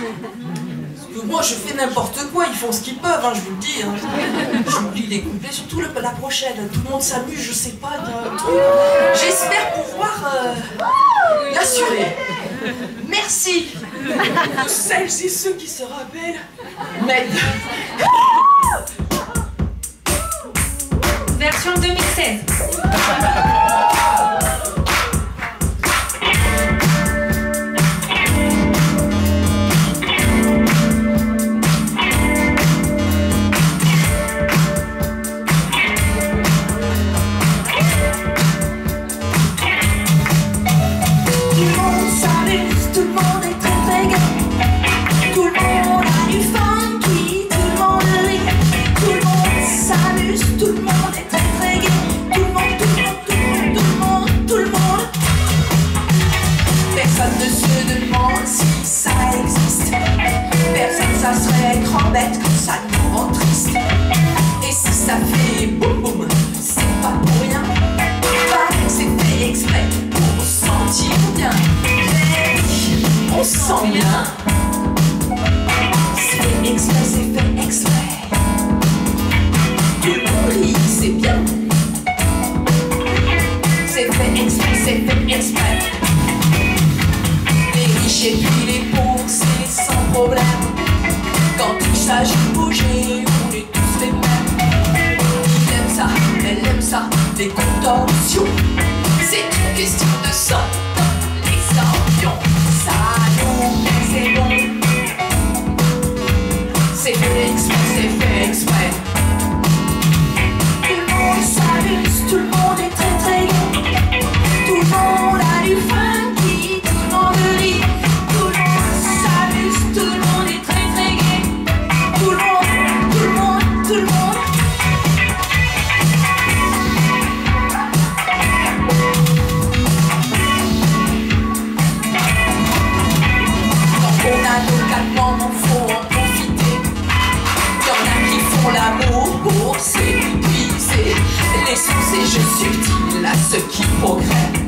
Moi je fais n'importe quoi, ils font ce qu'ils peuvent, hein, je vous le dis. Hein. J'oublie les couplets, surtout la prochaine. Tout le monde s'amuse, je sais pas. J'espère pouvoir l'assurer. Merci de celles et ceux qui se rappellent m'aident. Version 2016. Personne ne se demande si ça existe. Personne, ça serait grand bête que ça nous rend triste. Et si ça fait boum boum, c'est pas pour rien. Pareil que c'est fait exprès pour se sentir bien. Mais on se sent bien. C'est fait exprès, c'est fait exprès. Tout le monde rit, c'est bien. C'est fait exprès, c'est fait exprès. Et puis les pauvres, c'est sans problème. Quand il s'agit de bouger, on est tous les mêmes. Il aime ça, elle aime ça, les contorsions. C'est une question de sang dans les ambions. Ça nous plaît, c'est bon. C'est fait exprès, c'est fait exprès. Tout le monde s'amuse, tout le monde est très très gai. Tout le monde a du funky, tout le monde rit. Faut en profiter. Il y en a qui font l'amour pour s'épuiser. Laissons ces jeux subtils à ceux qui progressent.